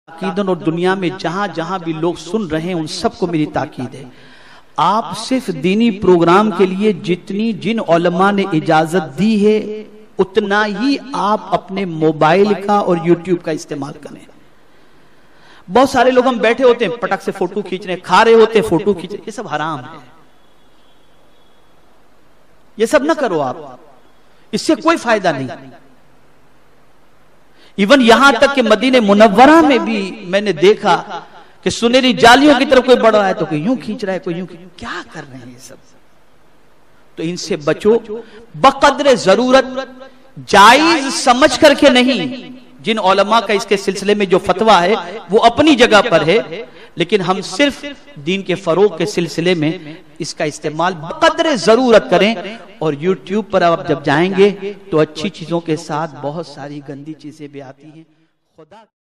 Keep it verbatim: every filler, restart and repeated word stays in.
ताकीदन और दुनिया में जहां जहां भी लोग सुन रहे हैं उन सबको मेरी ताकीद है, आप सिर्फ दीनी प्रोग्राम के लिए जितनी जिन उलमा ने इजाजत दी है उतना ही आप अपने मोबाइल का और यूट्यूब का इस्तेमाल करें। बहुत सारे लोग हम बैठे होते हैं पटक से फोटो खींच रहे हैं, खा रहे होते हैं फोटो खींच रहे, ये सब हराम है, ये सब ना करो आप, इससे कोई फायदा नहीं। इवन यहां तक कि मदीने मुनव्वरा में भी मैंने देखा कि सुनहरी जालियों की तरफ कोई बढ़ रहा है तो कोई यूं खींच रहा है, कोई यूं क्या कर रहे हैं ये सब। तो इनसे बचो, बकदरे जरूरत जायज समझ करके नहीं। जिन उलमा का इसके सिलसिले में जो फतवा है वो अपनी जगह पर है, लेकिन हम सिर्फ दीन के फरोग के सिलसिले में इसका इस्तेमाल बकदरे जरूरत करें। और यूट्यूब पर आप जब जाएंगे तो अच्छी चीजों के साथ बहुत सारी गंदी चीजें भी आती हैं। खुदा